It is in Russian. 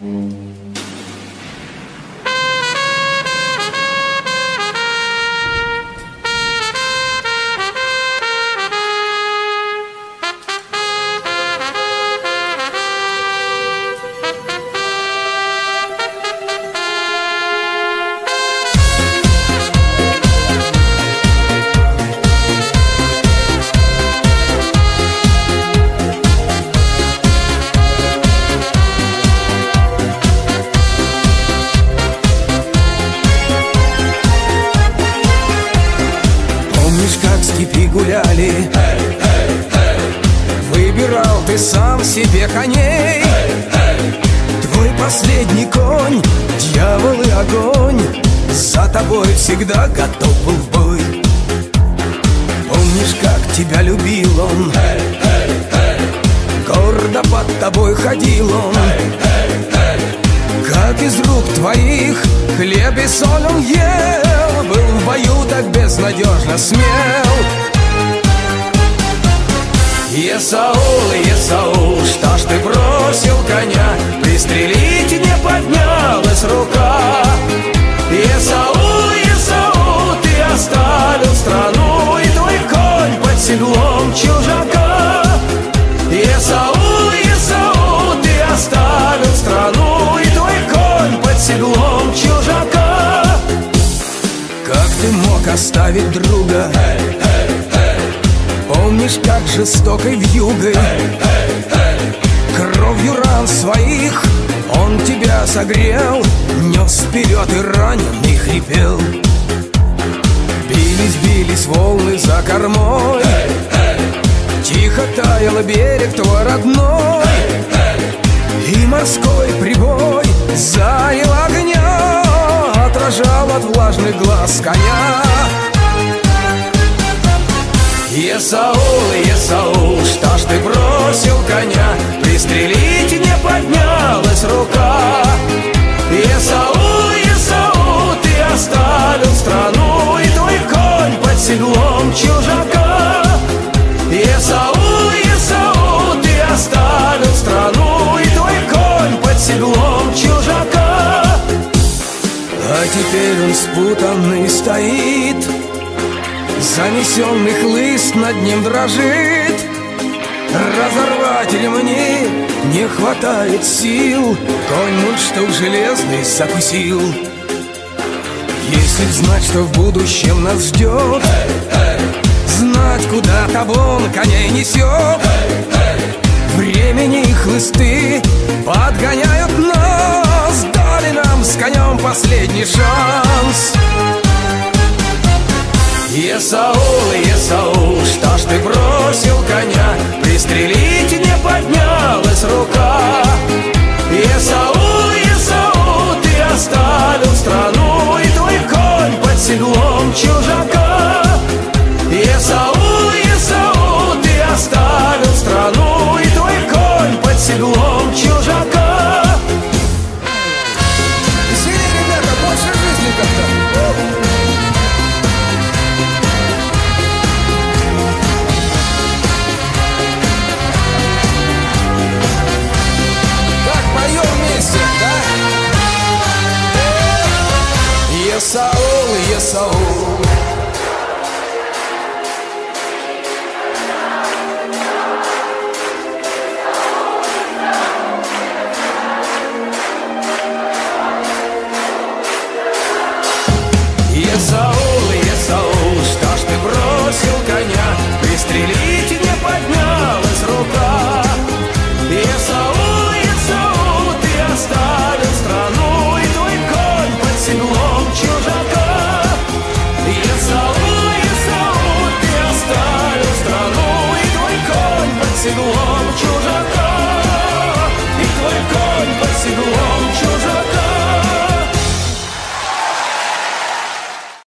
Гуляли, выбирал ты сам себе коней. Твой последний конь, дьявол и огонь, за тобой всегда готов был в бой. Помнишь, как тебя любил он, гордо под тобой ходил он, как из рук твоих хлеб и соль он ел, был в бою так безнадежно смел. Есаул, Есаул, что ж ты бросил коня, пристрелить не поднялась рука. Есаул, Есаул, ты оставил страну, и твой конь под седлом чужака. Есаул, Есаул, ты оставил страну, и твой конь под седлом чужака. Как ты мог оставить друга? Помнишь, как жестокой вьюгой, кровью ран своих он тебя согрел, нес вперед и раненый хрипел. Бились волны за кормой, тихо таял берег твой родной, и морской прибой заил огня, отражал от влажных глаз коня. Есаул, Есаул, что ж ты бросил коня, пристрелить не поднялась рука. Есаул, Есаул, ты оставил страну, и твой конь под седлом чужака. Есаул, Есаул, ты оставил страну, и твой конь под седлом чужака. А теперь он спутанный стоит, занесенный хлыст над ним дрожит. Разорвать ремни не хватает сил, конь мундштук железный закусил. Если б знать, что в будущем нас ждет, знать, куда табун коней несет, времени и хлысты подгоняют нас, дали нам с конем последний шанс. Есаул, Есаул, что ж ты бросил коня, пристрелить не поднялась рука. Есаул, Есаул, ты оставил страну, и твой конь под седлом чужака. Есаул, Есаул, ты оставил страну, и твой конь под седлом чужака. Веселее, ребята, больше жизни как-то. Есаул, Есаул. Есаул, Есаул, что ж ты бросил коня, пристрелить не поднялась рука. Есаул, Есаул, ты оставил страну, и твой конь под седлом чужака. Есаул, Есаул, ты оставил страну, и твой конь под седлом